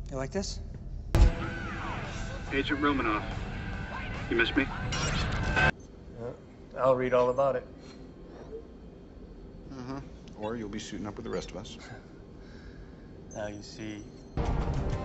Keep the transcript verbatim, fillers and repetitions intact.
You like this? Agent Romanoff, you miss me? Yeah, I'll read all about it. Uh-huh. Or you'll be suiting up with the rest of us. Now you see.